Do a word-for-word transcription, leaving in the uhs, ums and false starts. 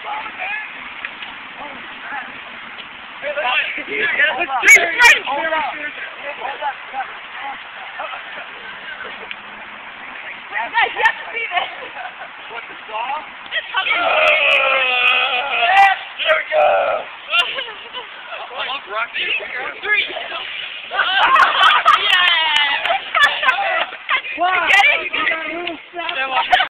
Guys, you have to see this. What, the saw? It's coming. Yes, there we go. I love Rocky. Three. Yeah. Wow. Get it?